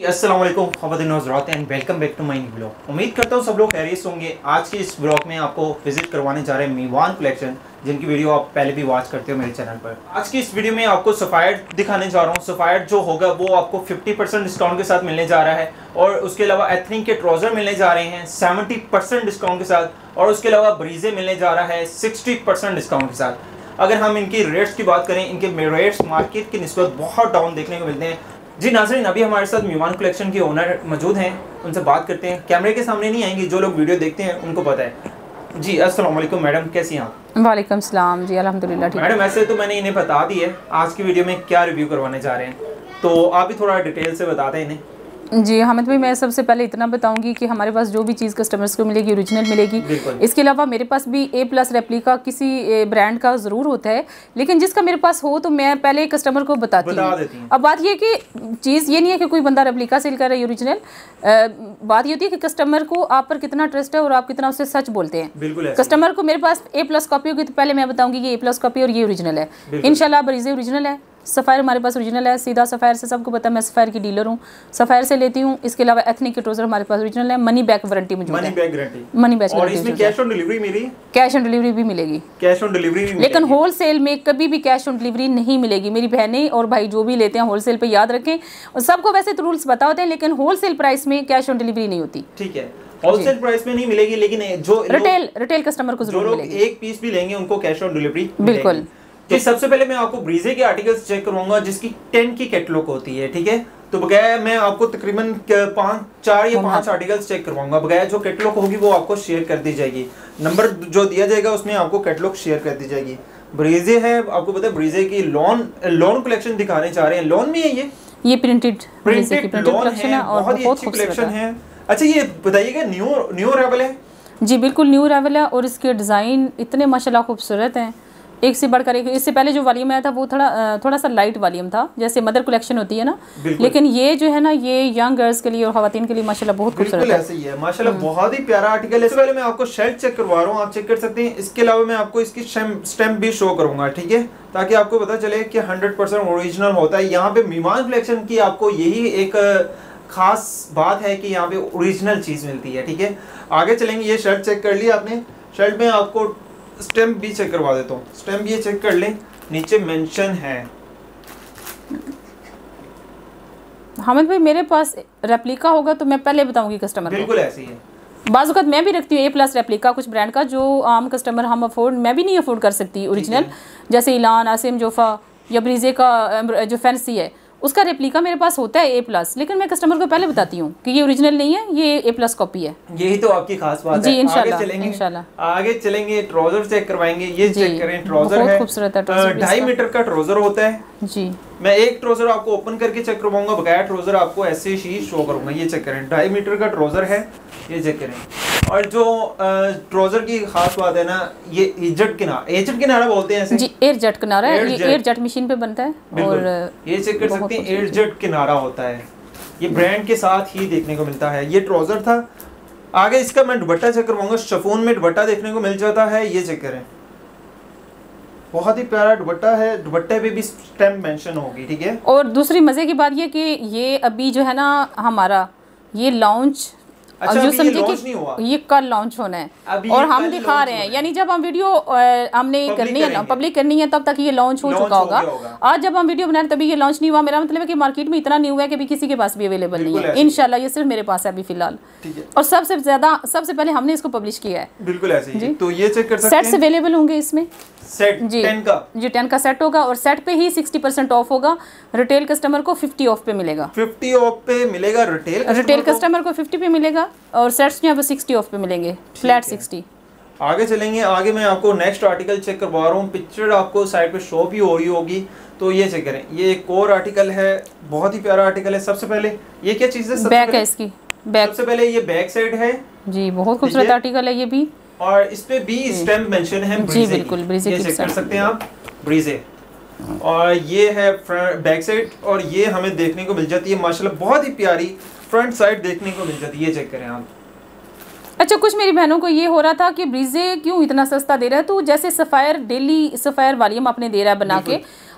अस्सलाम वालेकुम ख़वातीन व हज़रात and welcome back to my new blog. उम्मीद करता हूँ सब लोग खैरियत से होंगे। आज के इस ब्लॉग में आपको विजिट करवाने जा रहे हैं मीवान कलेक्शन, जिनकी वीडियो आप पहले भी वॉच करते हो मेरे चैनल पर। आज की इस वीडियो में आपको सफ़ायर दिखाने जा रहा हूँ। सफ़ायर जो होगा वो आपको 50% डिस्काउंट के साथ मिलने जा रहा है और उसके अलावा एथनिक के ट्राउज़र मिलने जा रहे हैं 70% डिस्काउंट के साथ और उसके अलावा ब्रीजे मिलने जा रहा है 60% डिस्काउंट के साथ। अगर हम इनकी रेट्स की बात करें, इनके रेट्स मार्केट की निस्बत बहुत डाउन देखने को मिलते हैं। जी नाज़रीन, अभी हमारे साथ मीवान कलेक्शन के ओनर मौजूद हैं, उनसे बात करते हैं। कैमरे के सामने नहीं आएंगे, जो लोग वीडियो देखते हैं उनको पता है। जी अस्सलाम वालेकुम मैडम, कैसी हैं आप? वालेकुम सलाम जी, अल्हम्दुलिल्लाह ठीक। मैडम ऐसे तो मैंने इन्हें बता दी है आज की वीडियो में क्या रिव्यू करवाने जा रहे हैं, तो आप भी थोड़ा डिटेल से बता दें इन्हें। जी हामिद भाई, मैं सबसे पहले इतना बताऊंगी कि हमारे पास जो भी चीज़ कस्टमर्स को मिलेगी ओरिजिनल मिलेगी। इसके अलावा मेरे पास भी A+ रेप्लिका किसी ब्रांड का ज़रूर होता है, लेकिन जिसका मेरे पास हो तो मैं पहले कस्टमर को बताती हूँ। अब बात ये कि चीज़ ये नहीं है कि कोई बंदा रेप्लिका सेल कर रहा है ओरिजिनल, बात ये होती है कि कस्टमर को आप पर कितना ट्रस्ट है और आप कितना उससे सच बोलते हैं। कस्टमर को मेरे पास A+ कॉपी होगी तो पहले मैं बताऊँगी कि A+ कॉपी और ये ओरिजिनल है। इंशाल्लाह ब्रीजे ओरिजिनल है, सफ़ायर हमारे पास ओरिजिनल है। सीधा सफ़ायर से सबको पता है, मैं सफ़ायर की डीलर हूँ, सफ़ायर से लेती हूँ। इसके अलावा एथनिक के ट्राउज़र हमारे पास ओरिजिनल है। मनी बैक वारंटी मौजूद है, मनी बैक और इसमें कैश ऑन डिलीवरी मिली, कैश ऑन डिलीवरी भी मिलेगी, कैश ऑन डिलीवरी भी, लेकिन होलसेल में कभी भी कैश ऑन डिलीवरी नहीं मिलेगी। मेरी बहनें और भाई जो भी लेते हैं होलसेल पे याद रखें, और सबको वैसे तो रूल्स पता होते हैं, लेकिन होलसेल प्राइस में कैश ऑन डिलीवरी नहीं होती। ठीक है, होलसेल प्राइस में नहीं मिलेगी, लेकिन जो रिटेल कस्टमर को जरूर मिलेगी। एक पीस भी लेंगे उनको कैश ऑन डिलीवरी बिल्कुल। तो सबसे पहले मैं आपको ब्रीजे के आर्टिकल्स चेक करवाऊंगा, जिसकी 10 की कैटलॉग होती है। ठीक है, तो बगैर मैं आपको तकरीबन 4 या 5 आर्टिकल्स चेक करवाऊंगा। बगैर जो कैटलॉग होगी वो आपको शेयर कर दी जाएगी, नंबर जो दिया जाएगा उसमें आपको कैटलॉग शेयर कर दी जाएगी। ब्रीजे है, आपको पता है ब्रीजे की लॉन कलेक्शन दिखाने जा रहे हैं। लॉन में है ये प्रिंटेड कलेक्शन है और बहुत अच्छी कलेक्शन है। अच्छा ये बताइएगा, न्यू अराइवल है? जी बिल्कुल न्यू अराइवल है और इसके डिज़ाइन इतने माशाल्लाह खूबसूरत हैं, एक से बढ़कर एक। इससे पहले जो वॉल्यूम आया था वो थोड़ा सा लाइट वॉल्यूम था, जैसे मदर कलेक्शन होती है ना, लेकिन ये जो है ना ये यंग गर्ल्स के लिए और खवातीन के लिए माशाल्लाह बहुत खूबसूरत है। ऐसे ही है माशाल्लाह, बहुत ही प्यारा आर्टिकल है। इससे पहले मैं आपको शर्ट चेक करवा रहा हूँ, आप चेक कर सकते हैं। इसके अलावा मैं आपको इसकी स्टैम्प भी शो करूंगा, ठीक है, ताकि आपको पता चले कि 100% ओरिजिनल होता है। यहाँ पे मीवान कलेक्शन की आपको यही एक खास बात है कि यहाँ पे ओरिजिनल चीज मिलती है। ठीक है, आगे चलेंगे। ये शर्ट चेक कर ली आपने, शर्ट में आपको स्टैम्प भी चेक करवा देता हूँ। स्टैम्प ये चेक कर लें, नीचे मेंशन है। हामिद भाई मेरे पास रेप्लिका होगा तो मैं पहले बताऊंगी कस्टमर को। बिल्कुल ऐसे ही है। बाज़ मैं भी रखती हूँ A+ रेप्लिका कुछ ब्रांड का, जो आम कस्टमर हम मैं भी नहीं अफोर्ड कर सकती ओरिजिनल, जैसे इलान, आसिम, जोफा या ब्रीजे का जो फैंसी है उसका रेप्लिका मेरे पास होता है A+, लेकिन मैं कस्टमर को पहले बताती हूँ कि ये ओरिजिनल नहीं है, ये A+ कॉपी है। यही तो आपकी खास बात जी, है। इंशाल्लाह आगे चलेंगे, ट्राउजर चेक करवाएंगे। ये चेक करें, ट्राउजर है, खूबसूरत है। 2.5 मीटर का ट्राउजर होता है जी। मैं एक ट्राउजर आपको ओपन करके चेक करवाऊंगा, बगैर ट्राउजर आपको ऐसे ही शो करूंगा। ये चेक करें, 2.5 मीटर का ट्राउजर है, ये चेक करें। और जो ट्राउजर की खास बात है ना, ये एजेड किनारा बोलते हैं ऐसे। जी, एयरजेट किनारा है, ये एयरजेट मशीन पे बनता है और ये चेक कर सकते हैं, एयरजेट किनारा होता है। ये ब्रांड के साथ ही देखने को मिलता है। ये ट्राउजर था। आगे इसका मैं दुपट्टा चेक करवाऊंगा, शिफॉन में दुपट्टा देखने को मिल जाता है। ये चेक करें, बहुत ही प्यारा दुपट्टा है, दुपट्टे पे भी स्टैम्प मेंशन होगी। ठीक है, और दूसरी मजे की बात ये कि ये अभी जो है ना हमारा ये लॉन्च, अच्छा, जो समझे कि ये कल लॉन्च होना है और हम दिखा रहे हैं, यानी जब हम वीडियो हमने करनी है पब्लिक करनी है तब तक ये लॉन्च हो चुका होगा। आज जब हम वीडियो बना रहे तभी ये लॉन्च नहीं हुआ। मेरा मतलब है कि मार्केट में इतना नहीं हुआ है कि अभी किसी के पास भी अवेलेबल नहीं है। इंशाल्लाह ये सिर्फ मेरे पास है अभी फिलहाल, और सबसे पहले हमने इसको पब्लिश किया है। बिल्कुल ऐसे ही। तो ये चेक कर सकते हैं, सेट्स अवेलेबल होंगे इसमें। सेट जी 10 का सेट होगा और सेट पे ही 60% ऑफ होगा। रिटेल कस्टमर को 50 ऑफ पे मिलेगा। 50 ऑफ पे मिलेगा रिटेल कस्टमर को 50 पे मिलेगा और सेट्स यहाँ पे 60 ऑफ पे मिलेंगे, फ्लैट 60। आगे चलेंगे। आगे मैं आपको नेक्स्ट आर्टिकल चेक करवा रहा हूँ। पिक्चर आपको साइड पे शो भी हो रही होगी, तो ये चेक करें। ये एक और आर्टिकल है, बहुत ही प्यारा आर्टिकल है। सबसे पहले ये क्या चीज़ है? बैक है इसकी, बैक। सबसे पहले ये बैक साइड है जी, बहुत खूबसूरत आर्टिकल है ये भी, और इस पे भी स्टैम्प मेंशन है ब्रीजे। जी बिल्कुल, ब्रीजे ये चेक कर सकते हैं आप, ब्रीजे। और ये है बैक साइड, और ये हमें देखने को मिल जाती है माशाल्लाह बहुत ही प्यारी फ्रंट साइड देखने को मिल जाती है। ये चेक करें आप। अच्छा, कुछ मेरी बहनों को ये हो रहा था कि ब्रीजे क्यों इतना सस्ता दे रहा है, तो जैसे सफ़ायर डेली सफ़ायर वॉल्यूम आपने दे रहा है बना के,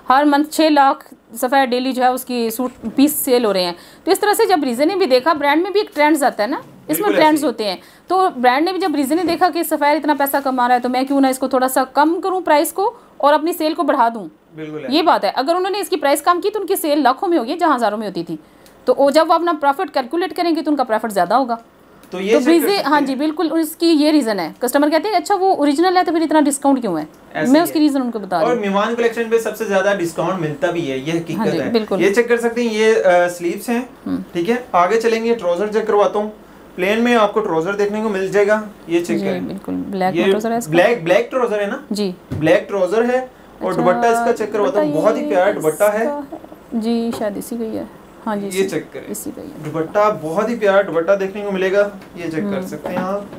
हर मंथ 6 लाख सफ़ाया डेली जो है उसकी सूट पीस सेल हो रहे हैं। तो इस तरह से जब रीज़न ने भी देखा, ब्रांड में भी एक ट्रेंड्स आता है ना, इसमें ट्रेंड्स होते हैं, तो ब्रांड ने भी जब रीज़न ने देखा कि सफ़ायर इतना पैसा कमा रहा है तो मैं क्यों ना इसको थोड़ा सा कम करूँ प्राइस को और अपनी सेल को बढ़ा दूँ। ये बात है। अगर उन्होंने इसकी प्राइस कम की तो उनकी सेल लाखों में होगी जहाँ हज़ारों में होती थी, तो जब वो अपना प्रॉफिट कैलकुलेट करेंगे तो उनका प्रॉफिट ज़्यादा होगा। तो ये हाँ जी बिल्कुल, उसकी ये रीज़न है। कस्टमर कहते हैं अच्छा वो ओरिजिनल है तो फिर इतना डिस्काउंट क्यों है, मैं उसकी रीज़न उनको बता रही हूँ। और मीवान कलेक्शन पे सबसे ज़्यादा डिस्काउंट मिलता भी है, ये हकीकत है। बिल्कुल, ये चेक कर सकते हैं, ये स्लीव्स हैं, ठीक है। आगे चलेंगे, ट्राउजर चेक करवाता हूँ। प्लेन में आपको ट्राउजर देखने को मिल जाएगा, ये चेक करें, बिल्कुल ब्लैक ट्राउजर है, ब्लैक ट्राउजर है ना जी, ब्लैक ट्राउजर है। और दुपट्टा इसका चेक करवाता हूँ, बहुत ही प्यारा दुपट्टा है जी, शायद इसी का ही है। हाँ जी, ये चेक करें, इसी का ही है दुपट्टा, बहुत ही प्यारा दुपट्टा देखने को मिलेगा, ये चेक कर सकते हैं आप।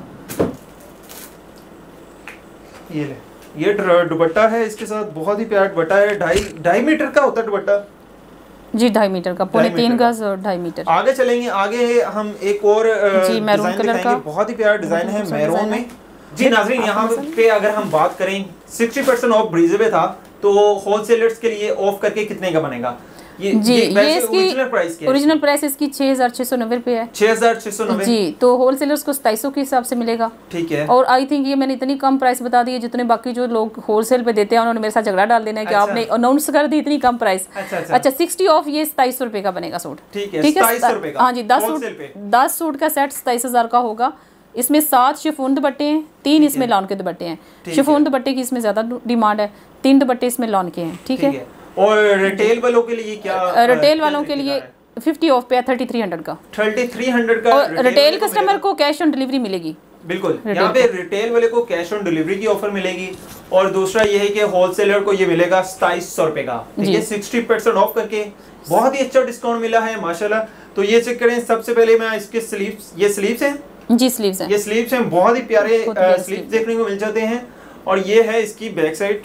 ये ले, ये दुपट्टा है, इसके साथ बहुत ही प्यारा दुपट्टा है। 2.5 मीटर का होता है दुपट्टा जी, 2.5 मीटर का, 3.25 गज और 2.5 मीटर। आगे चलेंगे, आगे हम एक और जी मैरून कलर का, बहुत ही प्यारा डिजाइन है मैरून में जी। नाज़रीन यहाँ पे अगर हम बात करें 60% ऑफ ब्रीजेबल था, तो होलसेलर्स के लिए ऑफ करके कितने का बनेगा? ये इसकी ओरिजिनल प्राइस इसकी 6,690 रुपये है, 6,690 जी। तो होलसेलर्स को 2700 के हिसाब से मिलेगा, ठीक है। और आई थिंक ये मैंने इतनी कम प्राइस बता दी है, जितने बाकी जो लोग होलसेल पे देते हैं उन्होंने मेरे साथ झगड़ा डाल देना है कि आपने अनाउंस कर दी इतनी कम प्राइस। अच्छा 60 ऑफ ये 2700 रुपये का बनेगा सूट, ठीक है। हाँ जी, 10 सूट का सेट 27,000 का होगा। इसमें 7 शिफॉन दुपट्टे हैं, 3 इसमें लॉन के दुपट्टे हैं। शिफॉन दुपट्टे की इसमें ज्यादा डिमांड है, 3 दुपट्टे इसमें लॉन के हैं, ठीक है। और रिटेल वालों के लिए क्या? रिटेल वालों के लिए 50 ऑफ पे है, 3300 का, 3300 का। और रिटेल कस्टमर को कैश ऑन डिलीवरी मिलेगी, बिल्कुल। यहाँ पे रिटेल वाले को कैश ऑन डिलीवरी की ऑफर मिलेगी। और दूसरा ये है कि होलसेलर को ये मिलेगा 2700 रुपए का, ठीक है, 60% ऑफ करके। बहुत ही अच्छा डिस्काउंट मिला है माशाल्लाह। तो ये चेक करें, सबसे पहले मैं इसके स्लीव्स, ये स्लीव्स हैं जी, स्लीव्स हैं, ये स्लीव्स हैं, बहुत ही प्यारे स्लीव्स देखने को मिल जाते हैं। और ये है इसकी बैक साइड,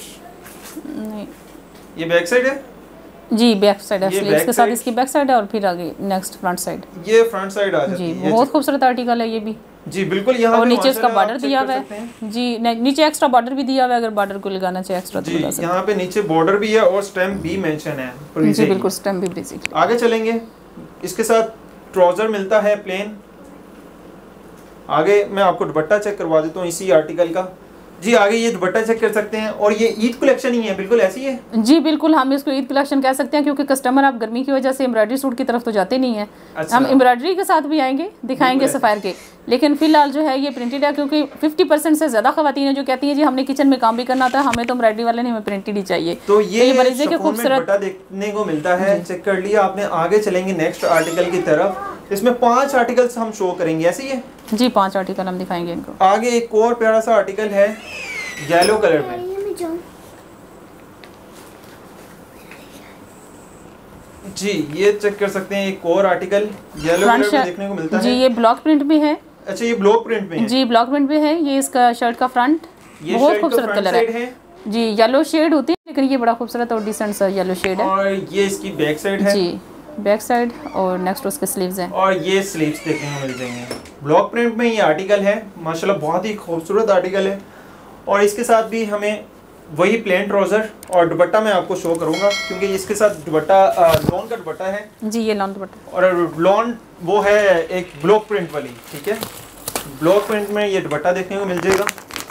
ये बैक साइड है जी, बैक साइड है स्लीव्स के साथ, इसकी बैक साइड है। और फिर आगे नेक्स्ट फ्रंट साइड, ये फ्रंट साइड आ जाती है जी। बहुत खूबसूरत आर्टिकल है ये भी जी, बिल्कुल। यहाँ और नीचे इसका बॉर्डर दिया हुआ है जी, नीचे एक्स्ट्रा बॉर्डर भी दिया हुआ है, अगर बॉर्डर को लगाना चाहिए एक्स्ट्रा तो लगा सकते हैं। यहाँ पे नीचे बॉर्डर भी है और स्टैम्प भी मेंशन है जी, बिल्कुल स्टैम्प भी बेसिक। आगे चलेंगे, इसके साथ ट्राउजर मिलता है प्लेन। आगे मैं आपको दुपट्टा चेक करवा देता हूँ इसी आर्टिकल का जी। आगे ये दुपट्टा चेक कर सकते हैं, और ये ईद कलेक्शन ही है, बिल्कुल ऐसी है जी, बिल्कुल। हम इसको ईद कलेक्शन कह सकते हैं, क्योंकि कस्टमर आप गर्मी की वजह से एम्ब्रॉयडरी सूट की तरफ तो जाते नहीं है। अच्छा। हम एम्ब्रॉयडरी के साथ भी आएंगे, दिखाएंगे सफ़ायर के, लेकिन फिलहाल जो है ये प्रिंटेड है, क्योंकि 50% से ज़्यादा ख़वातीन है जो कहती है जी हमने किचन में काम भी करना था, हमें तो एम्ब्रॉयडरी वाले ने, हमें प्रिंटेड ही चाहिए। तो ये बरीजे के खूबसूरत देखने को मिलता है, चेक कर लिया आपने। आगे चलेंगे नेक्स्ट आर्टिकल की तरफ, इसमें 5 आर्टिकल्स हम शो करेंगे, ऐसे ही है जी, 5 आर्टिकल हम दिखाएंगे इनको। आगे एक और प्यारा सा आर्टिकल है येलो कलर में जी, ये चेक कर सकते हैं, एक और आर्टिकल येलो कलर में देखने को मिलता है जी। ये ब्लॉक प्रिंट में है। अच्छा, ये ब्लॉक प्रिंट में है जी, ब्लॉक प्रिंट में है। ये इसका शर्ट का फ्रंट, बहुत खूबसूरत कलर है जी, येलो शेड होती है, लेकिन ये बड़ा खूबसूरत और डिसेंट सा येलो शेड है। और ये इसकी बैक साइड है जी, बैक साइड, और नेक्स्ट उसके स्लीव्स हैं, और ये स्लीव्स देखने को मिल जाएंगे। ब्लॉक प्रिंट में ये आर्टिकल है, माशाल्लाह बहुत ही खूबसूरत आर्टिकल है। और इसके साथ भी हमें वही प्लेन ट्राउजर और दुपट्टा मैं आपको शो करूंगा, क्योंकि इसके साथ दुपट्टा लॉन का दुपट्टा है जी, ये लॉन दुपट्टा, और लॉन वो है एक ब्लॉक प्रिंट वाली, ठीक है। ब्लॉक प्रिंट में ये दुपट्टा देखने को मिल जाएगा।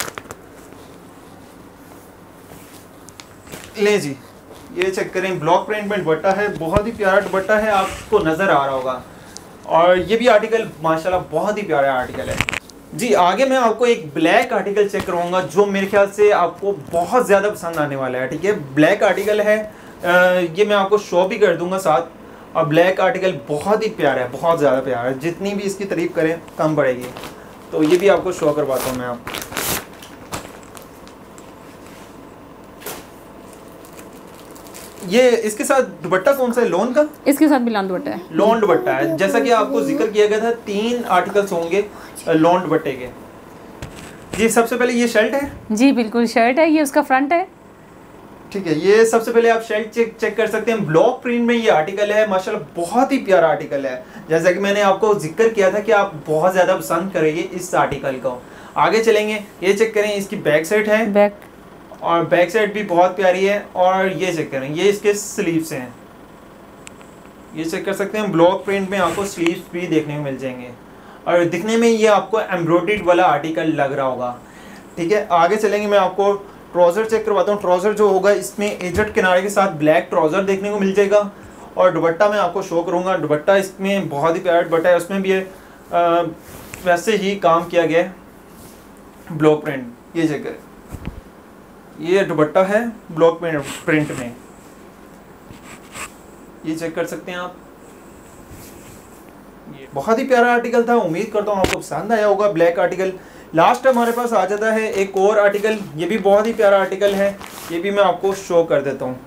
ले जी, ये चेक करें, ब्लॉक प्रिंट में दुपट्टा है, बहुत ही प्यारा दुपट्टा है, आपको नजर आ रहा होगा। और ये भी आर्टिकल माशाल्लाह बहुत ही प्यारा आर्टिकल है जी। आगे मैं आपको एक ब्लैक आर्टिकल चेक करवाऊंगा, जो मेरे ख्याल से आपको बहुत ज़्यादा पसंद आने वाला है, ठीक है। ब्लैक आर्टिकल है, ये मैं आपको शो भी कर दूंगा साथ। और ब्लैक आर्टिकल बहुत ही प्यारा है, बहुत ज़्यादा प्यारा है, जितनी भी इसकी तारीफ करें कम पड़ेगी। तो ये भी आपको शो करवाता हूँ मैं आपको। ये इसके साथ दुपट्टा कौन सा है? लॉन का, इसके साथ भी लॉन दुपट्टा है, लॉन दुपट्टा है। जैसा कि आपको जिक्र किया गया था, 3 आर्टिकल्स होंगे लॉन दुपट्टे के जी। सबसे पहले ये शर्ट है जी, बिल्कुल शर्ट है, ये उसका फ्रंट है, ठीक है। ये सबसे पहले आप शर्ट चेक कर सकते हैं, ब्लॉक प्रिंट में ये आर्टिकल है, माशाल्लाह बहुत ही प्यारा आर्टिकल है। जैसा कि मैंने आपको जिक्र किया था कि आप बहुत ज़्यादा पसंद करेंगे इस आर्टिकल को। आगे चलेंगे, ये चेक करें, इसकी बैक साइड है, बैक, और बैक साइड भी बहुत प्यारी है। और ये चेक करें, ये इसके स्लीव्स हैं, ये चेक कर सकते हैं। ब्लॉक प्रिंट में आपको स्लीव्स भी देखने को मिल जाएंगे और दिखने में ये आपको एम्ब्रॉयडर्ड वाला आर्टिकल लग रहा होगा। ठीक है, आगे चलेंगे, मैं आपको ट्राउज़र चेक करवाता हूँ। ट्राउज़र जो होगा इसमें एजेड किनारे के साथ ब्लैक ट्राउज़र देखने को मिल जाएगा। और दुपट्टा मैं आपको शो करूँगा। दुपट्टा इसमें बहुत ही प्यारा दुपट्टा है, उसमें भी वैसे ही काम किया गया है, ब्लॉक प्रिंट। ये चेक करें, ये दुपट्टा है ब्लॉक प्रिंट में, ये चेक कर सकते हैं आप। ये बहुत ही प्यारा आर्टिकल था, उम्मीद करता हूँ आपको पसंद आया होगा ब्लैक आर्टिकल। लास्ट हमारे पास आ जाता है एक और आर्टिकल, ये भी बहुत ही प्यारा आर्टिकल है, ये भी मैं आपको शो कर देता हूँ।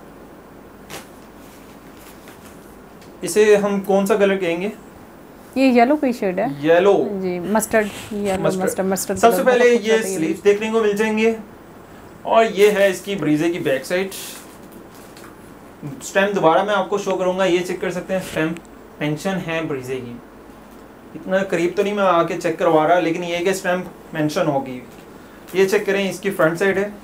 इसे हम कौन सा कलर कहेंगे? ये येलो की शेड है, येलो जी, मस्टर्ड, येलो मस्टर्ड। सबसे पहले ये स्लीव्स देखने को मिल जाएंगे और ये है इसकी ब्रीजे की बैक साइड। स्टेम दोबारा मैं आपको शो करूंगा, ये चेक कर सकते हैं, स्टेम मेंशन है ब्रीजे की। इतना करीब तो नहीं मैं आके चेक करवा रहा, लेकिन ये कि स्टेम मेंशन होगी। ये चेक करें, इसकी फ्रंट साइड है।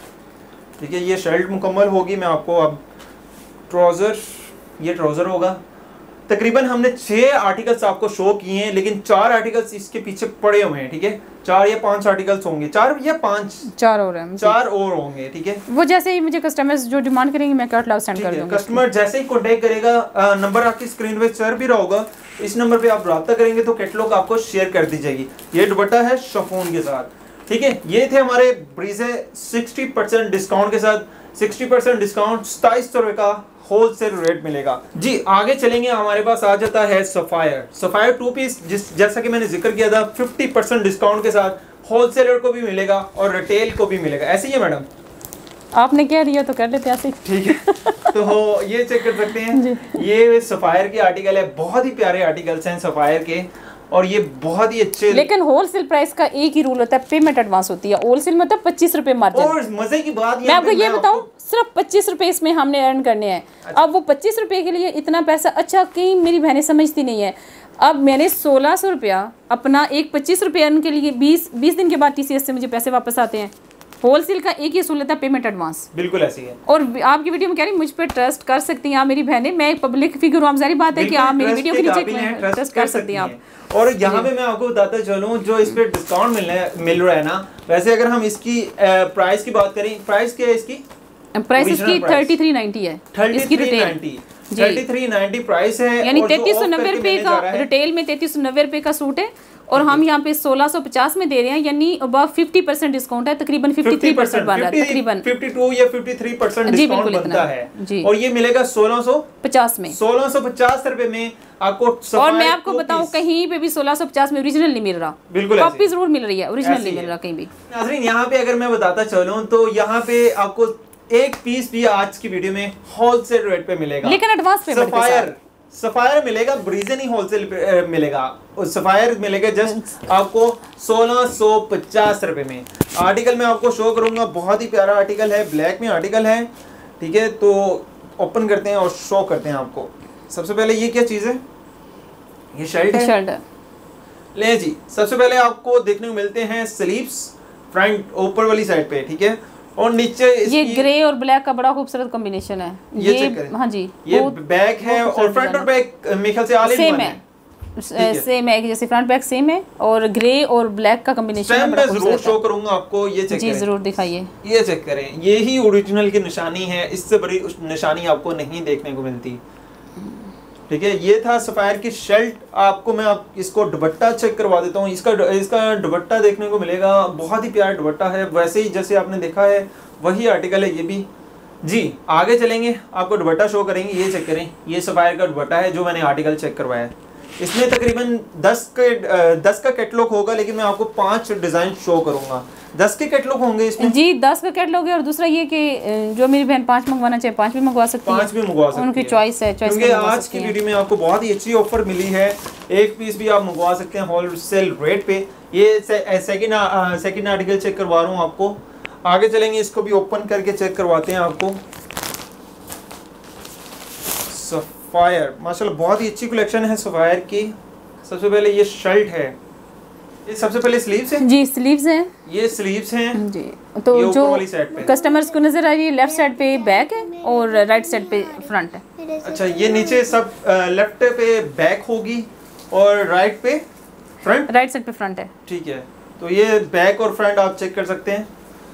ठीक है, ये शर्ट मुकम्मल होगी। मैं आपको अब ट्राउज़र, ये ट्राउज़र होगा। तकरीबन हमने 6 आर्टिकल्स आपको शो किए हैं, लेकिन 4 आर्टिकल्स इसके पीछे पड़े हुए हैं। ठीक है, 4 या 5 आर्टिकल्स होंगे, 4 या 5, 4 और हैं, 4 और होंगे। ठीक है, वो जैसे ही मुझे कस्टमर्स जो डिमांड करेंगे मैं कैटलॉग सेंड कर दूंगा। कस्टमर जैसे ही कॉन्टेक्ट करेगा, नंबर आपकी स्क्रीन पे चल भी रहा होगा, इस नंबर पे आप रब्ता करेंगे तो कैटलॉग आपको शेयर कर दी जाएगी। ये दुपट्टा है शिफॉन के साथ। ठीक है, ये थे हमारे ब्रीजे 60% डिस्काउंट के साथ। 60% डिस्काउंट 2700 रुपये का होलसेल रेट मिलेगा जी। आगे चलेंगे, हमारे पास आ जाता है सफायर। सफायर 2 पीस, जैसा कि मैंने जिक्र किया था, 50% डिस्काउंट के साथ होलसेलर को भी मिलेगा और रिटेल को भी मिलेगा। ऐसे ही है मैडम, आपने क्या दिया तो कर लेते ऐसे। ठीक है, तो ये चेक कर सकते हैं, ये सफायर के आर्टिकल है, बहुत ही प्यारे आर्टिकल्स हैं सफायर के और ये बहुत ही अच्छे। लेकिन होलसेल प्राइस का एक ही रूल होता है, पेमेंट एडवांस होती है। होलसेल मतलब 25 रुपए मार्जिन। और मजे की बात मैं आपको ये बताऊं, सिर्फ 25 रुपए इसमें हमने अर्न करने हैं। अच्छा। अब वो 25 रुपए के लिए इतना पैसा, अच्छा कहीं मेरी बहनें समझती नहीं है। अब मैंने 1600 रुपया अपना एक 25 रुपये अर्न के लिए 20 दिन के बाद TCS से मुझे पैसे वापस आते हैं। होलसेल का एक ही असूल है, पेमेंट एडवांस। बिल्कुल ऐसी है। और आपकी वीडियो में कह रही मुझ पर ट्रस्ट कर सकती हैं आप मेरी बहनें। मैं एक पब्लिक फिगर हूँ, आप जारी बात है कि आप मेरी वीडियो के नीचे ट्रस्ट कर सकती हैं आप। और यहाँ पे मैं आपको बताता चलूँ, जो इस पे डिस्काउंट मिल रहा है ना, वैसे अगर हम इसकी प्राइस की बात करें, प्राइस क्या है इसकी? प्राइस इसकी 3390 है, इसकी रिटेल 3390 प्राइस है, यानी 3390 रुपए का रिटेल में 3390 रुपए का सूट है और हम यहाँ पे 1650 में दे रहे हैं, यानी अबाउट 50% डिस्काउंट है, तकरीबन 53% बन रहा है, तकरीबन 52 या 53% डिस्काउंट बनता है। और ये मिलेगा 1650 में, 1650 रुपए में आपको। और मैं आपको बताऊं, कहीं पे भी 1650 में ओरिजिनल नहीं मिल रहा, बिल्कुल कॉपी जरूर मिल रही है, ओरिजिनल नहीं मिल रहा कहीं भी। नाज़रीन, यहाँ पे अगर मैं बताता चलूं तो यहाँ पे आपको एक पीस भी आज की वीडियो में होलसेल रेट पे मिलेगा, लेकिन एडवांस पेमेंट सफायर मिलेगा, ब्रीजे नहीं होलसेल मिलेगा। सफायर मिलेगा जस्ट आपको 1650 रुपए में। आर्टिकल मैं आपको शो करूंगा, बहुत ही प्यारा आर्टिकल है, ब्लैक में आर्टिकल है। ठीक है, तो ओपन करते हैं और शो करते हैं आपको। सबसे पहले ये क्या चीज़ है? ये शर्ट है। ले जी, सबसे पहले आपको देखने को मिलते हैं स्लीव्स फ्रंट ऊपर वाली साइड पे। ठीक है, और नीचे ये ग्रे और ब्लैक का बड़ा खूबसूरत कॉम्बिनेशन है। ये हाँ जी, ये बैक है और फ्रंट और बैक मेरे ख्याल से ऑल इन वन है, सेम है, जैसे फ्रंट बैक सेम है और ग्रे और ब्लैक का कॉम्बिनेशन है। मैं जरूर शो करूंगा आपको, ये चेक करें जी, जरूर दिखाइए, ये चेक करें, ये ही ओरिजिनल की निशानी है, इससे बड़ी निशानी आपको नहीं देखने को मिलती। ठीक है, ये था सफायर की शर्ट। आपको मैं इसको दुपट्टा चेक करवा देता हूँ। इसका दुपट्टा देखने को मिलेगा, बहुत ही प्यारा दुपट्टा है, वैसे ही जैसे आपने देखा है वही आर्टिकल है ये भी जी। आगे चलेंगे, आपको दुपट्टा शो करेंगे, ये चेक करें, ये सफायर का दुपट्टा है जो मैंने आर्टिकल चेक करवाया है। इसमें तकरीबन 10 का कैटलॉग होगा, लेकिन मैं आपको 5 डिज़ाइन शो करूँगा। 10 के कैटलॉग होंगे इसमें जी, 10 का कैटलॉग है। और दूसरा ये कि जो मेरी बहन 5 मंगवाना चाहे 5 भी मंगवा सकती है, 5 भी मंगवा सकती है, उनकी चॉइस है। क्योंकि आज की वीडियो में आपको बहुत ही अच्छी ऑफर मिली है, एक पीस भी आप मंगवा सकते हैं होलसेल रेट पे। ये सेकंड आर्टिकल चेक करवा रहा हूँ आपको। आगे चलेंगे, इसको भी ओपन करके चेक करवाते हैं आपको। सफायर माशाल्लाह बहुत ही अच्छी कलेक्शन है सफायर की। सबसे पहले ये शर्ट है, ये सबसे पहले स्लीव्स हैं जी, स्लीव्स हैं, ये स्लीव्स हैं जी। तो ये जो ऊपर वाली साइड पे। कस्टमर्स को नजर आ रही है, लेफ्ट साइड पे बैक है और राइट साइड पे फ्रंट है। अच्छा, ये नीचे सब लेफ्ट पे बैक होगी और राइट पे फ्रंट, राइट साइड पे फ्रंट है। ठीक है। तो ये बैक और फ्रंट आप चेक कर सकते हैं।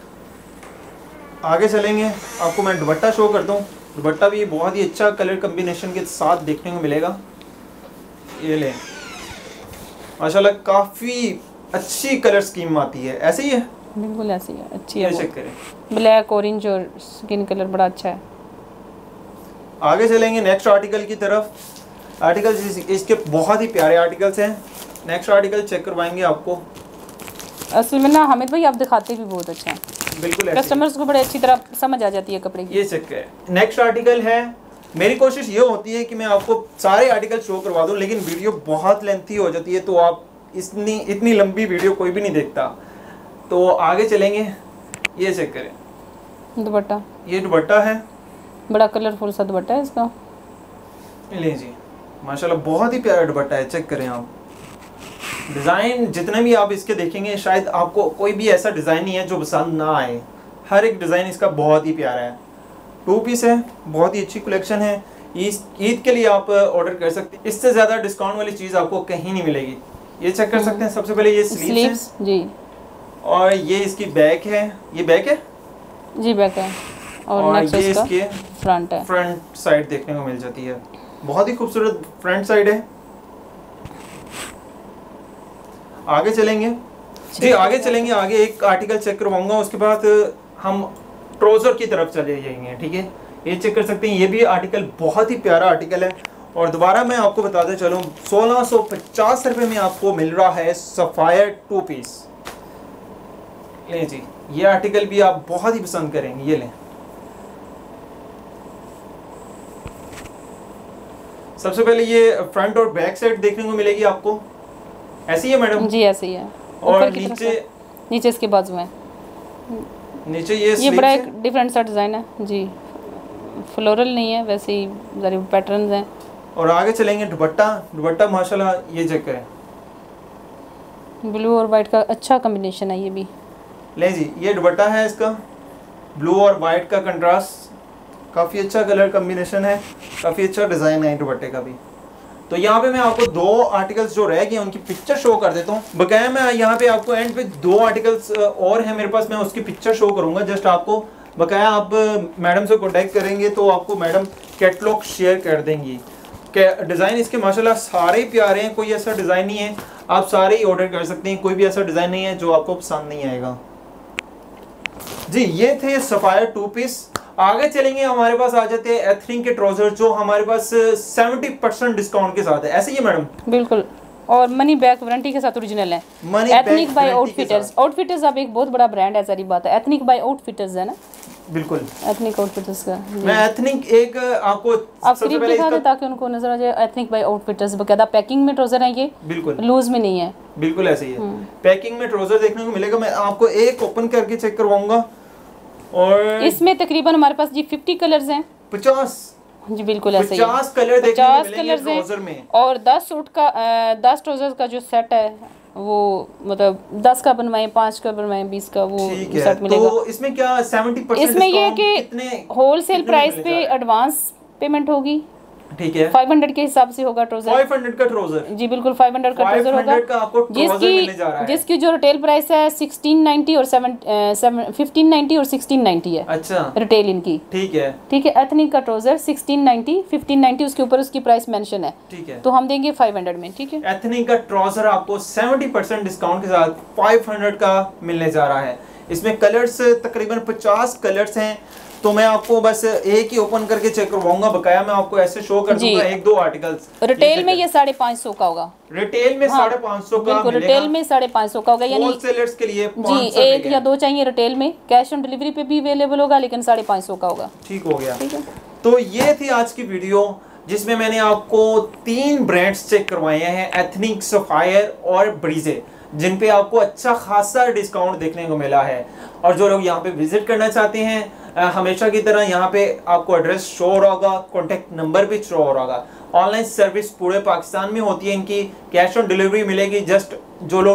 आगे चलेंगे, आपको मैं दुपट्टा शो करता हूँ। दुपट्टा भी बहुत ही अच्छा कलर कम्बिनेशन के साथ देखने को मिलेगा। ये ले, माशाल्लाह काफ़ी अच्छी कलर स्कीम आती है। ऐसे ही है, बिल्कुल ऐसी है, अच्छी ये है। चेक करें, ब्लैक, ऑरेंज और स्किन कलर बड़ा अच्छा है। आगे चलेंगे नेक्स्ट आर्टिकल की तरफ। आर्टिकल्स इसके बहुत ही प्यारे आर्टिकल्स हैं। नेक्स्ट आर्टिकल चेक करवाएंगे आपको। असल में ना हामिद भाई आप दिखाते भी बहुत अच्छा है, बिल्कुल कस्टमर्स को बड़े अच्छी तरह समझ आ जाती है कपड़े की। ये चेक करें। नेक्स्ट आर्टिकल है, मेरी कोशिश ये होती है कि मैं आपको सारे आर्टिकल शो करवा दूं, लेकिन वीडियो बहुत लेंथी हो जाती है, तो आप इतनी लंबी वीडियो कोई भी नहीं देखता। तो आगे चलेंगे, ये चेक करें दुपट्टा, ये दुपट्टा है, बड़ा कलरफुल सा दुपट्टा है इसका। ले जी, माशाल्लाह बहुत ही प्यारा दुपट्टा है। चेक करें आप, डिज़ाइन जितने भी आप इसके देखेंगे शायद आपको कोई भी ऐसा डिज़ाइन नहीं है जो पसंद ना आए। हर एक डिज़ाइन इसका बहुत ही प्यारा है। 2 पीस है, बहुत ही अच्छी कलेक्शन है। ईद के लिए आप ऑर्डर कर सकते हैं। इससे ज़्यादा डिस्काउंट वाली चीज़ आपको कहीं नहीं मिलेगी। ये चेक कर सकते हैं। सबसे पहले ये स्लीव्स है जी, और ये इसकी बैक है। ये बैक है जी, बैक है और नेक्स्ट ये इसका इसके फ्रंट है। फ्रंट साइड देखने को मिल जाती है। बहुत ही खूबसूरत फ्रंट साइड है। आगे चलेंगे जी, आगे चलेंगे। आगे एक आर्टिकल चेक करवाऊंगा, उसके बाद हम ट्राउजर की तरफ चले जाएंगे। ठीक है, ये चेक कर सकते हैं। ये भी आर्टिकल बहुत ही प्यारा आर्टिकल है। और दोबारा मैं आपको बताते चलूँ, 1650 रुपये में आपको मिल रहा है सफायर 2 पीस। ले जी, ये आर्टिकल भी आप बहुत ही पसंद करेंगे। ये लें, सबसे पहले ये फ्रंट और बैक साइड देखने को मिलेगी आपको। ऐसी है मैडम जी, ऐसी है। और ऊपर की तरफ नीचे इसके बाजू में, नीचे ये बड़ा एक डिफरेंट सा डिज़ाइन है जी, फ्लोरल नहीं है, वैसे ही सारे पैटर्न्स हैं। और आगे चलेंगे, दुपट्टा। दुपट्टा माशाल्लाह ये चेक करें, ब्लू और वाइट का अच्छा कॉम्बिनेशन है ये भी। ले जी, ये दुपट्टा है इसका, ब्लू और वाइट का कंट्रास्ट, काफ़ी अच्छा कलर कॉम्बिनेशन है, काफ़ी अच्छा डिज़ाइन है दुपट्टे का भी। तो यहाँ पे मैं आपको 2 आर्टिकल्स जो रह गए उनकी पिक्चर शो कर देता हूँ। बकाया मैं यहाँ पे आपको एंड पे 2 आर्टिकल्स और हैं मेरे पास, मैं उसकी पिक्चर शो करूँगा। जस्ट आपको बकाया आप मैडम से कॉन्टेक्ट करेंगे तो आपको मैडम कैटलॉग शेयर कर देंगी। डिज़ाइन इसके माशाल्लाह सारे ही प्यारे हैं, कोई ऐसा डिज़ाइन नहीं है, आप सारे ही ऑर्डर कर सकते हैं। कोई भी ऐसा डिज़ाइन नहीं है जो आपको पसंद नहीं आएगा जी। ये थे सफायर 2 पीस। आगे चलेंगे, हमारे पास आ जाते हैं एथनिक के ट्राउजर जो हमारे पास 70% डिस्काउंट के साथ है। ऐसे ही है मैडम, बिल्कुल, और मनी बैक वारंटी के साथ ओरिजिनल है। Ethnic by outfitters. आउटफिटर्स अब एक बहुत बड़ा ब्रांड है, सारी बात है। एथनिक बाय आउटफिटर्स है ना, बिल्कुल एथनिक आउटफिटर्स का। मैं एथनिक एक आपको आप करीब दिखा दें ताकि उनको नजर आ जाए। एथनिक बाय आउटफिटर्स बकायदा पैकिंग में ट्राउजर है, ये बिल्कुल लूज में नहीं है, बिल्कुल ऐसे ही है। पैकिंग में ट्राउजर देखने को मिलेगा। मैं आपको एक ओपन करके चेक करवाऊंगा। और इसमें तकरीबन हमारे पास जी 50 कलर्स हैं। 50 जी बिल्कुल ऐसे ही 50 कलर देखने को मिलेंगे ट्राउजर में। और 10 सूट का 10 ट्राउजर का जो सेट है वो मतलब 10 का बनवाएं, 5 का बनवाएं, 20 का वो सेट मिलेगा। तो इसमें क्या 70% इसमें ये है कि होलसेल प्राइस पे एडवांस पेमेंट होगी। ठीक है, 500 के हिसाब से होगा ट्राउजर। 500 का ट्राउजर जी, बिल्कुल 500 का ट्राउजर होगा। जिसकी जो रिटेल प्राइस है 1690 और 1590 और 1690 है। अच्छा, रिटेल इनकी। ठीक है, ठीक है। एथनिक का ट्राउजर 1690 1590 उसके ऊपर उसकी प्राइस मेंशन है। ठीक है, तो हम देंगे 500 में। ठीक है, एथनिक का ट्राउजर आपको 70% डिस्काउंट के साथ 500 का मिलने जा रहा है। इसमें कलर्स तकरीबन 50 कलर्स हैं। तो मैं आपको बस एक ही ओपन करके चेक करवाऊंगा। बकाया मैं आपको ऐसे शो कर दूंगा 1-2 आर्टिकल्स। रिटेल में ये 550 का होगा। रिटेल में 550 का बिल्कुल, रिटेल में 550 का होगा। यानी होलसेलर्स के लिए जी 1 या 2 चाहिए रिटेल में। कैश ऑन डिलीवरी पे भी अवेलेबल होगा, लेकिन 550 का होगा। ठीक हो गया। ठीक है, तो ये थी आज की वीडियो जिसमें मैंने आपको 3 ब्रांड्स चेक करवाए हैं, एथनिक, सफायर और ब्रीजे, जिन पे आपको अच्छा खासा डिस्काउंट देखने को मिला है। और जो लोग यहाँ पे विजिट करना चाहते हैं, हमेशा की तरह यहाँ पे आपको एड्रेस शो हो रहा होगा, कॉन्टेक्ट नंबर भी शो हो रहा होगा। ऑनलाइन सर्विस पूरे पाकिस्तान में होती है इनकी, कैश ऑन डिलीवरी मिलेगी। जस्ट जो लोग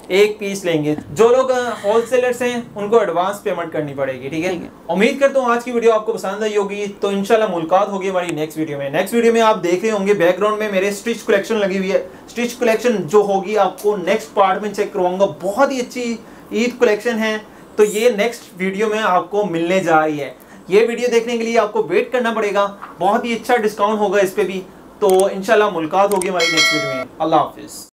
एक पीस लेंगे। जो लोग होलसेलर्स हैं उनको एडवांस पेमेंट करनी पड़ेगी, ठीक है। उम्मीद करता हूँ आज की वीडियो आपको पसंद आई होगी। तो इंशाल्लाह मुलाकात होगी हमारी नेक्स्ट वीडियो में। नेक्स्ट वीडियो में आप देख रहे होंगे बैकग्राउंड में मेरे स्टिच कलेक्शन लगी हुई है। स्टिच कलेक्शन जो होगी आपको नेक्स्ट पार्ट में चेक करवाऊंगा। बहुत ही अच्छी ईद कलेक्शन है, तो ये नेक्स्ट वीडियो में आपको मिलने जा रही है। ये वीडियो देखने के लिए आपको वेट करना पड़ेगा, बहुत ही अच्छा डिस्काउंट होगा इस पे भी। तो इंशाल्लाह मुलाकात होगी हमारी नेक्स्ट वीडियो में। अल्लाह हाफिज।